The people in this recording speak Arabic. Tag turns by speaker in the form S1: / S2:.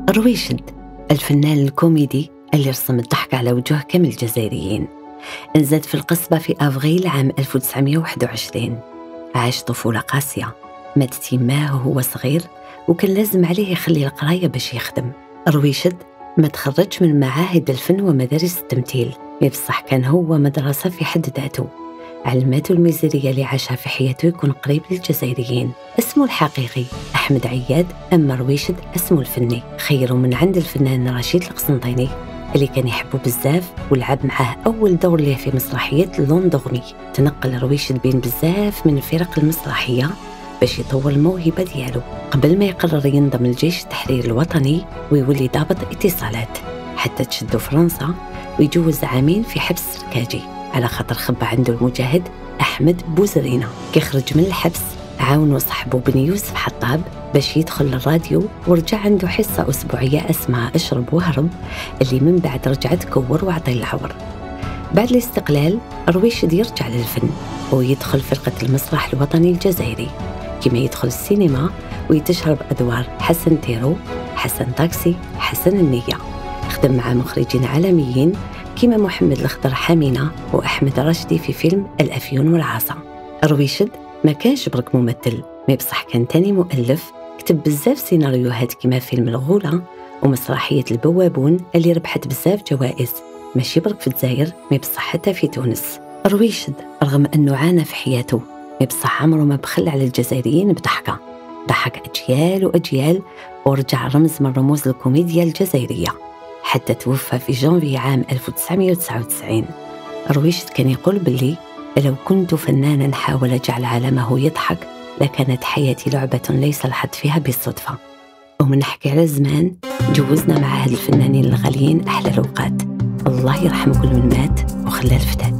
S1: رويشد الفنان الكوميدي اللي رسم الضحك على وجوه كامل الجزائريين، انزاد في القصبة في أفريل عام 1921. عاش طفولة قاسية، ماتت يماه وهو صغير وكان لازم عليه يخلي القراية باش يخدم. رويشد ما تخرج من معاهد الفن ومدارس التمثيل، بصح كان هو مدرسة في حد ذاته، علماته الميزيرية اللي عاشها في حياته يكون قريب للجزائريين. اسمه الحقيقي أحمد عياد، أما رويشد اسمه الفني خيره من عند الفنان رشيد القسنطيني اللي كان يحبه بزاف ولعب معاه أول دور ليه في مسرحية لوندوغمي. تنقل رويشد بين بزاف من الفرق المسرحية باش يطور الموهبة ديالو قبل ما يقرر ينضم للجيش التحرير الوطني ويولي ضابط اتصالات، حتى تشدو فرنسا ويجوز عامين في حبس سركاجي على خاطر خبى عنده المجاهد أحمد بوزرينة. كيخرج من الحبس عاونوا صاحبه بن يوسف حطاب باش يدخل للراديو، ورجع عنده حصة أسبوعية اسمها أشرب وهرب، اللي من بعد رجعت كور وعطي العور. بعد الاستقلال رويشد يرجع للفن ويدخل فرقة المسرح الوطني الجزائري، كما يدخل السينما ويتشرب أدوار حسن تيرو، حسن طاكسي، حسن النية. خدم مع مخرجين عالميين كما محمد الخضر حامينة وأحمد راشدي في فيلم الأفيون والعصا. رويشد ما كانش برك ممثل، ما بصح كان تاني مؤلف، كتب بزاف سيناريوهات كما فيلم الغولة ومسرحية البوابون اللي ربحت بزاف جوائز، ماشي برك في الجزائر ما بصح حتى في تونس. رويشد رغم أنه عانى في حياته ما بصح عمره ما بخل على الجزائريين بضحكة، ضحك أجيال وأجيال ورجع رمز من رموز الكوميديا الجزائرية حتى توفى في جانفي عام 1999. رويشد كان يقول باللي لو كنت فنانا حاول جعل عالمه يضحك لكانت حياتي لعبة ليس الحظ فيها بالصدفة. ومن نحكي على الزمان جوزنا مع هاد الفنانين الغاليين أحلى الأوقات، الله يرحم كل من مات وخلى الفتاة.